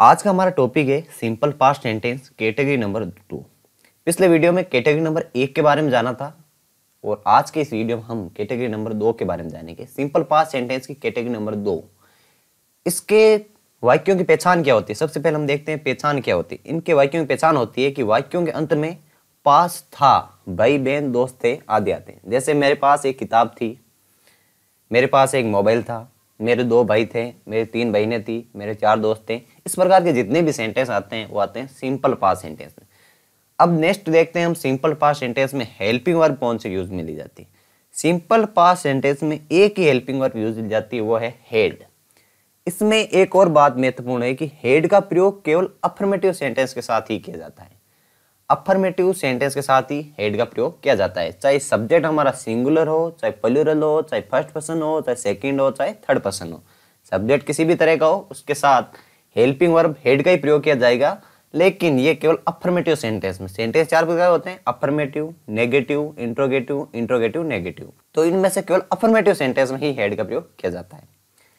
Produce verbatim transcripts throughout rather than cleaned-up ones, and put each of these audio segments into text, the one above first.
आज का हमारा टॉपिक है simple past sentence category number two. पिछले वीडियो में कैटेगरी नंबर एक के बारे में जाना था और आज के इस वीडियो में हम कैटेगरी नंबर दो के बारे में जानेंगे। सिंपल पास्ट सेंटेंस की कैटेगरी नंबर दो। इसके वाक्यों की पहचान क्या होती है? सबसे पहले हम देखते हैं पहचान क्या होती है। इनके वाक्यों की पहचान होती है कि वाक्यों के अंत में पास था, भाई बहन दोस्त थे आदि आते हैं। जैसे मेरे पास एक किताब थी, मेरे पास एक मोबाइल था, मेरे दो भाई थे, मेरे तीन बहनें थी, मेरे चार दोस्त थे। इस प्रकार के जितने भी सेंटेंस आते हैं वो आते हैं सिंपल पास्ट सेंटेंस में। अब नेक्स्ट देखते हैं हम सिंपल पास्ट सेंटेंस में हेल्पिंग वर्ब कौन सी यूज में ली जाती है। सिंपल पास्ट सेंटेंस में एक ही हेल्पिंग वर्ब यूज ली जाती है, वो है हेड। इसमें एक और बात महत्वपूर्ण है कि हेड का प्रयोग केवल अफर्मेटिव सेंटेंस के साथ ही किया जाता है। अफर्मेटिव सेंटेंस के साथ ही हेड का प्रयोग किया जाता है, चाहे सब्जेक्ट हमारा सिंगुलर हो, चाहे प्लूरल हो, चाहे फर्स्ट पर्सन हो, चाहे सेकंड हो, चाहे थर्ड पर्सन हो। सब्जेक्ट किसी भी तरह का हो, उसके साथ हेल्पिंग वर्ब हेड का ही प्रयोग किया जाएगा। लेकिन ये केवल अफर्मेटिव सेंटेंस में। सेंटेंस चार प्रकार होते हैं, affirmative, negative, interrogative, interrogative, negative. तो इनमें से केवल अफर्मेटिव सेंटेंस में ही हेड का प्रयोग किया जाता है।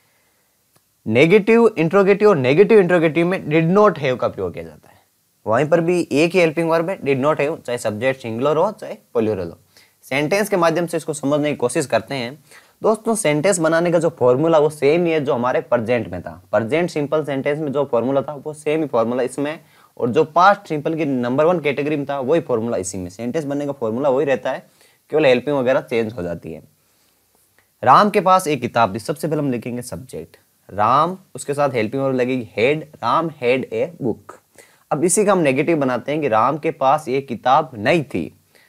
नेगेटिव, इंट्रोगेटिव और नेगेटिव इंट्रोगेटिव में डिड नॉट हैव का प्रयोग किया जाता है। वहीं पर भी एक ही हेल्पिंग वर्ब है, डिड नॉट हैव, चाहे सब्जेक्ट सिंगुलर हो चाहे प्लूरल हो। सेंटेंस के माध्यम से इसको समझने की कोशिश करते हैं। दोस्तों, सेंटेंस बनाने का जो फॉर्मूला वो सेम ही है जो हमारे प्रेजेंट में था। प्रेजेंट सिंपल सेंटेंस में जो फॉर्मूला था वो सेम ही फॉर्मूला इसमें, और जो पास्ट सिंपल की नंबर वन कैटेगरी में था वही फॉर्मूला इसी में। सेंटेंस बनने का फॉर्मूला वही रहता है, केवल हेल्पिंग वगैरह चेंज हो जाती है। राम के पास एक किताब थी। सबसे पहले हम लिखेंगे सब्जेक्ट राम, उसके साथ हेल्पिंग वर्ब लगेगी had, Ram had a book. अब इसी का हम नेगेटिव बनाते हैं कि राम के पास ये किताब नहीं थी,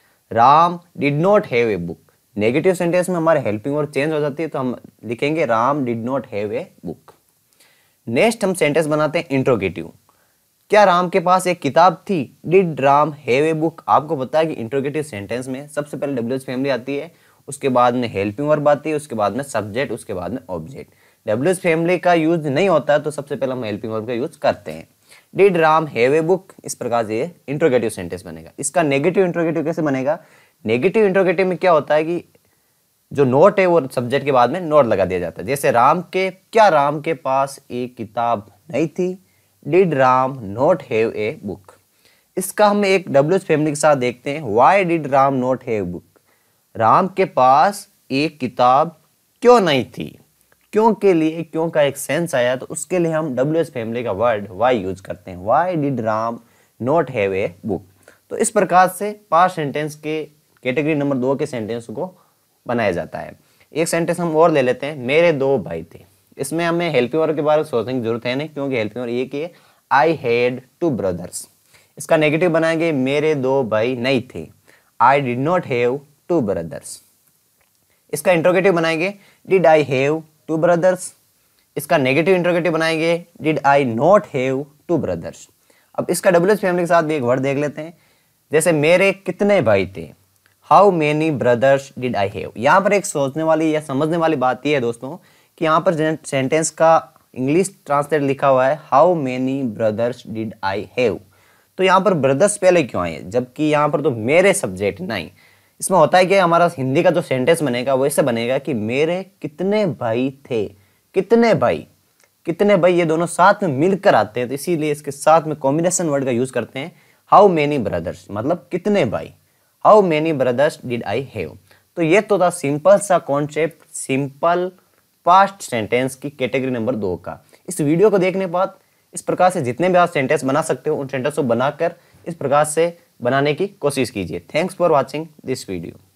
Ram did not have a book. Negative sentence में हमारे हेल्पिंग वर्ब चेंज हो जाती है, तो हम लिखेंगे Ram did not have a book. Next हम सेंटेंस बनाते हैं इंट्रोगेटिव। क्या राम के पास एक किताब थी? Did Ram have a book. आपको पता है कि इंट्रोगेटिव सेंटेंस में सबसे पहले डब्ल्यूएच फैमिली आती है, उसके बाद में हेल्पिंग वर्ब आती है, उसके बाद में सब्जेक्ट, उसके बाद में ऑब्जेक्ट। डब्ल्यूएच फैमिली का यूज नहीं होता है तो सबसे पहले हम हेल्पिंग वर्ब का यूज करते हैं। Did Ram have a book, इस प्रकार से ये इंट्रोगेटिव सेंटेंस बनेगा। इसका नेगेटिव इंट्रोगेटिव कैसे बनेगा? नेगेटिव इंट्रोगेटिव में क्या होता है कि जो नोट है वो सब्जेक्ट के बाद में नोट लगा दिया जाता है। जैसे राम के, क्या राम के पास एक किताब नहीं थी? Did Ram not have a book. इसका हम एक डब्ल्यूएच फैमिली के साथ देखते हैं। Why did Ram not have book. Ram के पास एक किताब क्यों नहीं थी? क्यों के लिए क्यों का एक सेंस आया, तो उसके लिए हम डब्ल्यूएच फैमिली का वर्ड वाई यूज करते हैं। Why did Ram not have a book. तो इस प्रकार से पास्ट सेंटेंस के कैटेगरी नंबर दो के सेंटेंस को बनाया जाता है। एक सेंटेंस हम और ले लेते हैं, मेरे दो भाई थे। इसमें हमें हेल्पिंग वर्ब के बारे में सोचने की जरूरत है नहीं, क्योंकि हेल्पिंग वर्ब ये है, आई हैड टू ब्रदर्स। इसका नेगेटिव बनाएंगे, मेरे दो भाई नहीं थे, I did not have two brothers. इसका इंट्रोगेटिव बनाएंगे, did I have two brothers. इसका नेगेटिव इंट्रोगेटिव बनाएंगे, did I not have two brothers. अब इसका डब्ल्यूएच फैमिली के साथ भी एक वर्ड देख लेते हैं। जैसे मेरे कितने भाई थे? How many brothers did I have. यहाँ पर एक सोचने वाली या समझने वाली बात यह है दोस्तों कि यहाँ पर सेंटेंस का इंग्लिश ट्रांसलेट लिखा हुआ है how many brothers did I have. तो यहाँ पर ब्रदर्स पहले क्यों आए, जबकि यहाँ पर तो मेरे सब्जेक्ट नहीं। इसमें होता है कि हमारा हिंदी का जो सेंटेंस बनेगा वो ऐसे बनेगा कि मेरे कितने भाई थे। कितने भाई, कितने भाई ये दोनों साथ में मिलकर आते हैं, तो इसीलिए इसके साथ में कॉम्बिनेशन वर्ड का यूज करते हैं। हाउ मेनी ब्रदर्स मतलब कितने भाई, how many brothers did I have. तो ये तो था सिंपल सा कॉन्सेप्ट सिंपल पास्ट सेंटेंस की कैटेगरी नंबर दो का। इस वीडियो को देखने के बाद इस प्रकार से जितने भी आप सेंटेंस बना सकते हो उन सेंटेंस को बनाकर इस प्रकार से बनाने की कोशिश कीजिए। Thanks for watching this video.